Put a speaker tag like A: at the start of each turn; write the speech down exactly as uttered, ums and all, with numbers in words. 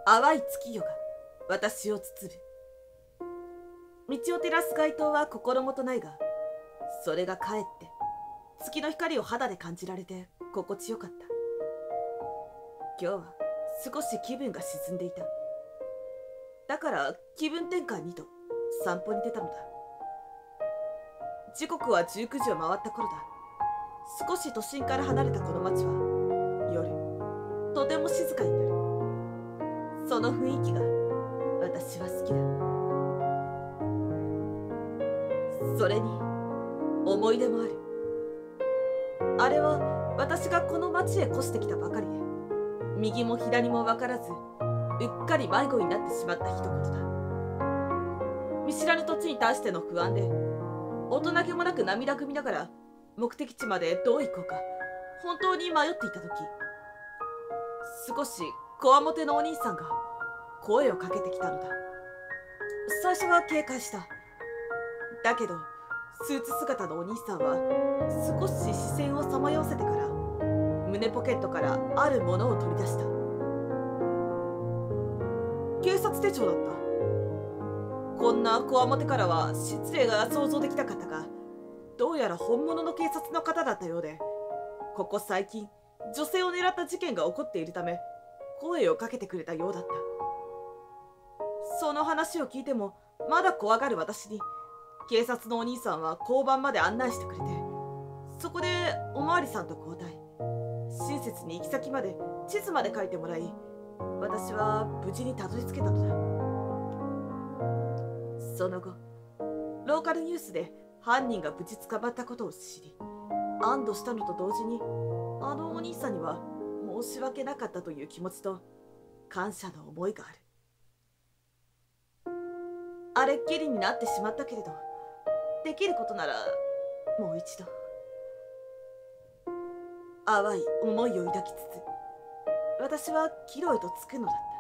A: 淡い月夜が私を包む。道を照らす街灯は心もとないが、それがかえって月の光を肌で感じられて心地よかった。今日は少し気分が沈んでいた。だから気分転換にと散歩に出たのだ。時刻はじゅうくじを回った頃だ。少し都心から離れたこの町は夜とても静かになる。その雰囲気が私は好きだ。それに思い出もある。あれは私がこの町へ越してきたばかりで、右も左も分からずうっかり迷子になってしまった一言だ。見知らぬ土地に対しての不安で大人げもなく涙ぐみながら目的地までどう行こうか本当に迷っていた時、少しこわもてのお兄さんが声をかけてきたのだ。最初は警戒した。だけどスーツ姿のお兄さんは少し視線をさまよわせてから胸ポケットからあるものを取り出した。警察手帳だった。こんなこわもてからは失礼が想像できなかったが、どうやら本物の警察の方だったようで、ここ最近女性を狙った事件が起こっているため声をかけてくれたようだった。その話を聞いてもまだ怖がる私に警察のお兄さんは交番まで案内してくれて、そこでおまわりさんと交代、親切に行き先まで地図まで書いてもらい、私は無事にたどり着けたのだ。その後ローカルニュースで犯人が無事捕まったことを知り、安堵したのと同時にあのお兄さんには申し訳なかったという気持ちと感謝の思いがある。あれっきりになってしまったけれど、できることならもう一度。淡い思いを抱きつつ私は帰路へと着くのだった。